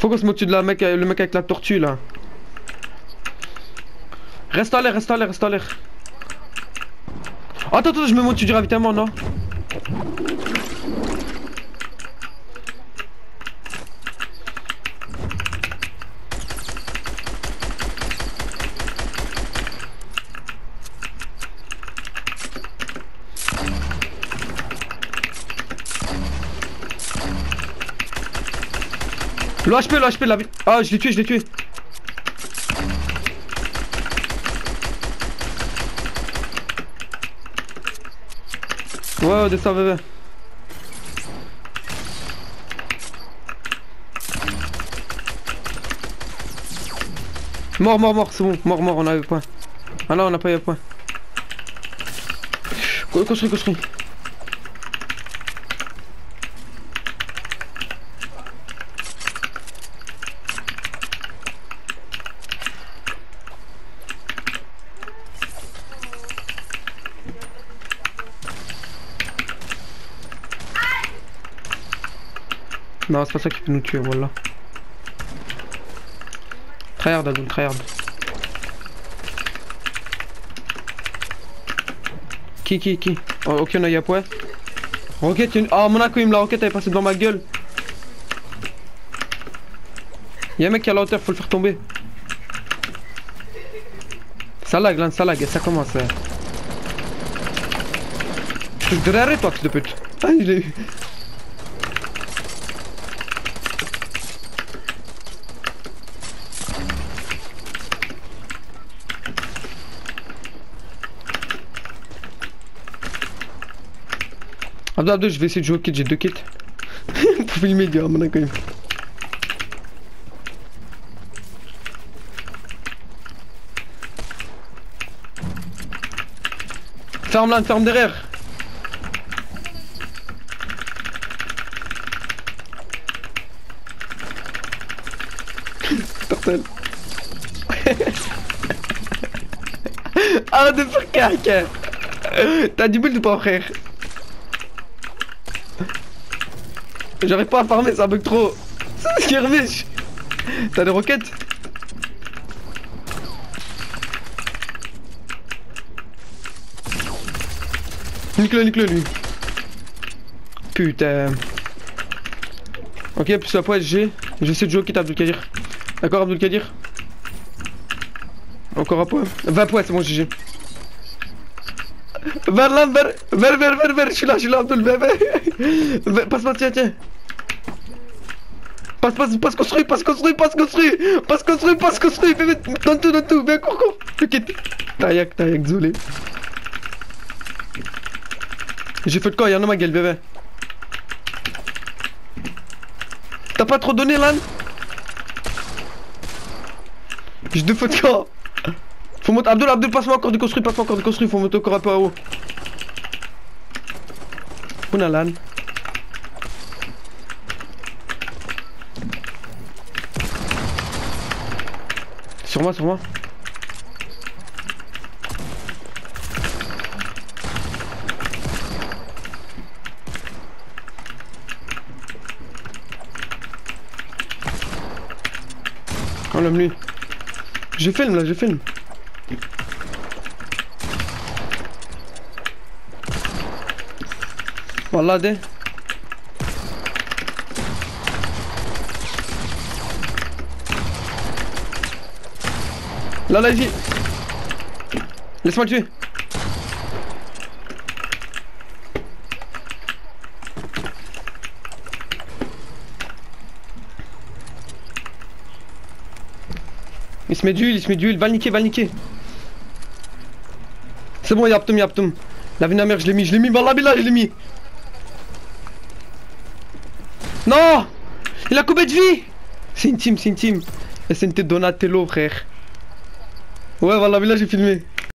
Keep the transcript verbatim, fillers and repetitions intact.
Faut qu'on se mette au-dessus de la mec, le mec avec la tortue là. Reste en l'air, reste en l'air, reste en l'air. Attends, attends, je me mets au-dessus du ravitaillement, non? Le H P, le H P, la vie. Ah, je l'ai tué, je l'ai tué. Ouais, ouais, descends, bébé. Mort, mort, mort, c'est bon. Mort, mort, on a eu point. Ah non, on n'a pas eu point. Construis, construis. Non, c'est pas ça qui peut nous tuer, voilà. Tryhard, Adoul, tryhard. Qui, qui, qui? Oh, ok, on a eu un point. Roquette, une... Oh, Monaco, il me la roquette, elle est passée devant ma gueule. Y'a un mec qui est à la hauteur, faut le faire tomber. Ça lag, là, ça lag, ça commence. Hein. Tu devrais arrêter, toi, fils de pute. Ah, il l'a eu. Abdou, Abdou, je vais essayer de jouer au kit, j'ai deux kits. Pour filmer, gars, mon quand même. Ferme là, ferme derrière. Tortel. Arrête de faire caca. T'as du build ou pas, frère? J'arrive pas à farmer, ça bug trop. C'est skirmish. T'as des roquettes? Nique-le, nique-le lui. Putain. Ok, plus la poêle, j'ai. J'essaie de jouer au kit Abdelkadir. D'accord, Abdelkadir? Encore un point. vingt points, c'est bon, G G. Vers là, vers, vers, vers, vers, vers, je suis là, je suis là, Abdel, vers, vers. Passe-moi, tiens, tiens. Passe, passe, passe construit, passe construit, passe construit, passe construit, passe construit, bébé, donne tout, donne tout, viens, cours, cours. Ok, taïak, taïak, désolé. J'ai fait de quoi, y'a un homme à gueule, bébé. T'as pas trop donné, Lan? J'ai deux feux de quoi. Faut monter, Abdul, Abdul, passe-moi encore du construit, passe-moi encore du construit, faut monter encore un peu à haut. On a Lan. Sur moi, sur moi. Oh l'homme lui. Je filme là, je filme. Voilà des. Là, là, ici. Laisse-moi le tuer. Il se met d'huile, il se met d'huile. Va le niquer, va le niquer. C'est bon, yaptum, yaptum. La vie de la mère, je l'ai mis, je l'ai mis. Wallah billah, je l'ai mis. Non! Il a coupé de vie! C'est une team, c'est une team. Et c'est une tête Donatello, frère. Ouais, voilà, là j'ai filmé.